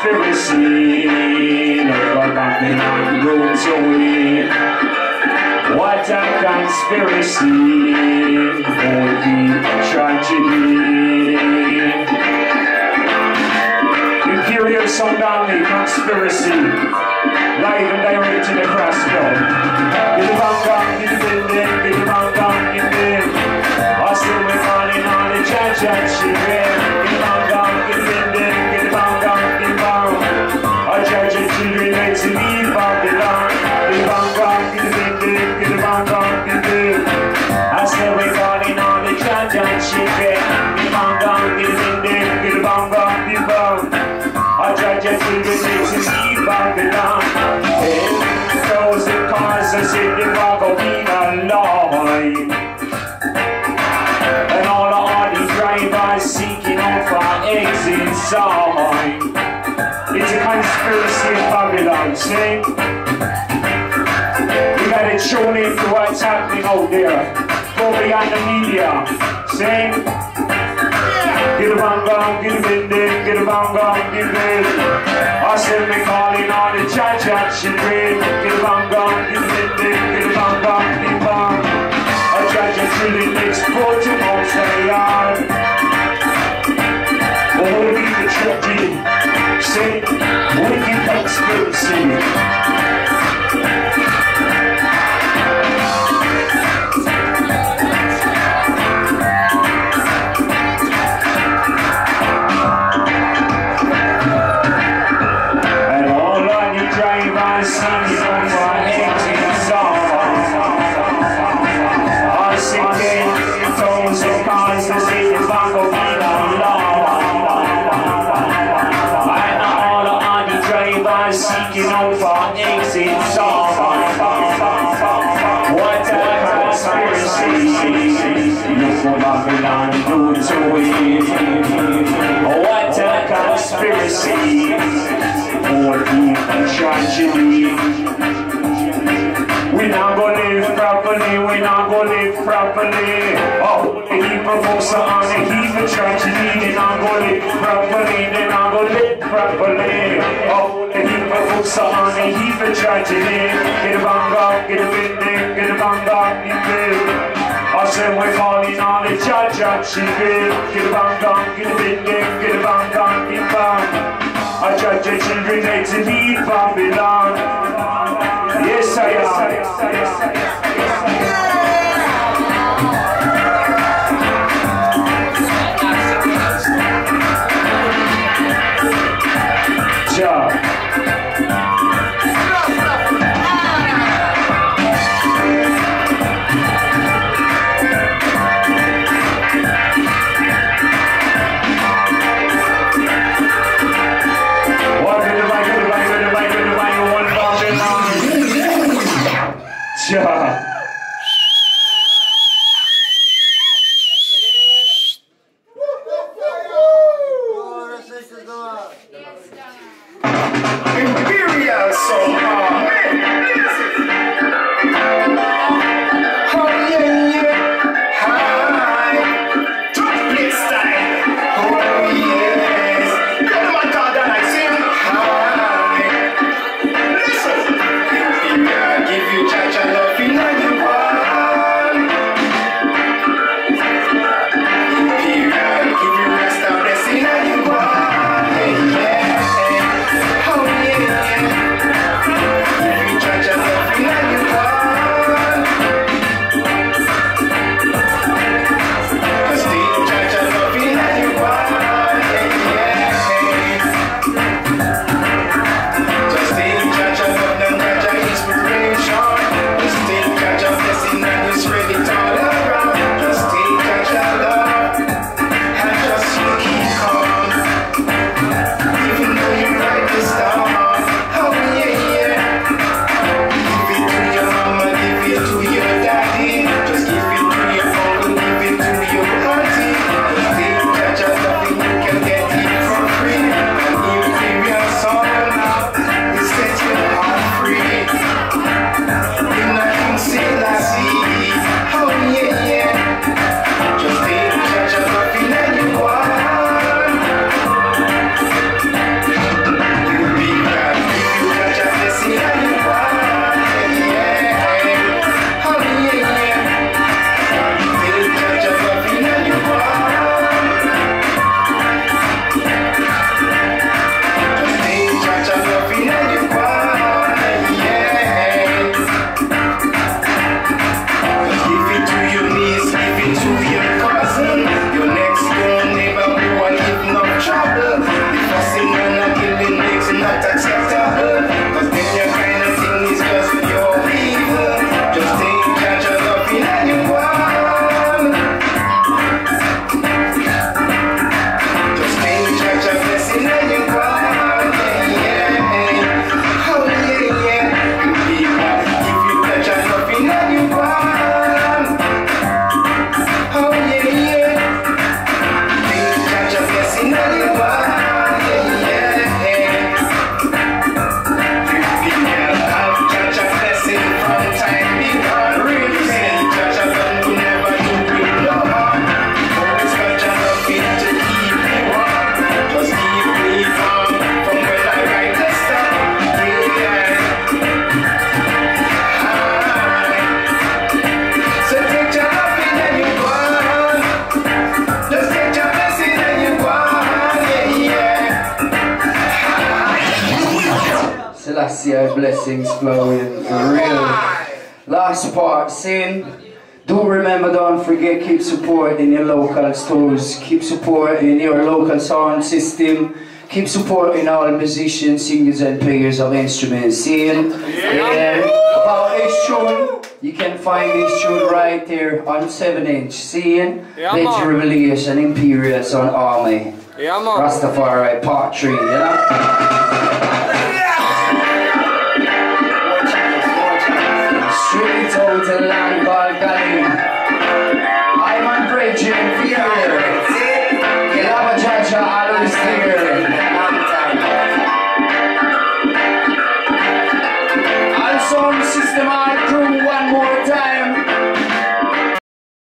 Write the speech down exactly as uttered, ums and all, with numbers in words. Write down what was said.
conspiracy. Look like I've been on room to win. What a conspiracy. More deep tragedy. Imperial Tsunami conspiracy. Live and direct in the Crossville. Get the bang bang, get the building, get the bang bang, get the I still be calling on the judge and she ran. Get the bang bang, get the building, get the bang bang, get the bang. I judge and children like to leave Babylon. Get the bang bang, get the building, get the bang bang, get the I still be calling on the judge and she ran. Get the bang bang, get the building, get the bang bang, get the bang. I judge and children like to leave Babylon. Ten thousand cars are sitting back of being alive. And all of these drivers seeking out for exit sign. It's a conspiracy in Babylon, see? You gotta tune in to what's happening out there. Go beyond the media, see? Get a bang bang, get a building, get a bang bang, get a building. I said me calling on the judge and she prayed. Get a bang bang, get a building, get a bang bang, get a bang. I judge and she didn't export to Mount Zion. Oh, we the tragedy. Say, wicked conspiracy. Seeking out for exit song. What a conspiracy. Look for Babylon, do to it. What a conspiracy. More deep tragedy. We not gonna live properly, we not gonna live properly. Oh, the heap of folks are on the heap of tragedy. They not gonna live properly, they not gonna live properly. Oh, the heap of folks are on the heap of tragedy. Get a bang bang, get a building, get a bang bang, get a building. I said we're calling on the judge and she build. Get a bang bang, get a building, get a bang bang, get a bang. I judge the children need to leave Babylon. Yes, I am. Yes, I am. Yes, I am. Ja. Yeah. Selassie, blessings flowing for real. Last part, sin. Do remember, don't forget, keep supporting your local stores, keep supporting your local sound system, keep supporting all musicians, singers and players of instruments. Seeing? Yeah. About this tune, you can find this tune right there on seven inch. Seeing? Yeah, Legend Revelation, Imperial Son Army. Yeah, Rastafari, part three, you know? Straight out the land.